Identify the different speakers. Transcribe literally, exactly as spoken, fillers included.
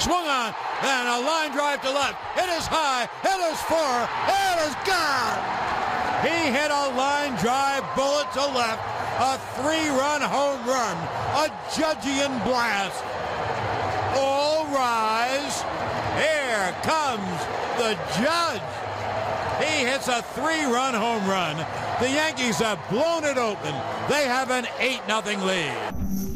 Speaker 1: swung on, and a line drive to left. It is high, it is far, it is gone. He hit a line drive bullet to left, a three-run home run, a Judgian blast. All rise. Here comes the Judge. He hits a three-run home run. The Yankees have blown it open. They have an eight nothing lead.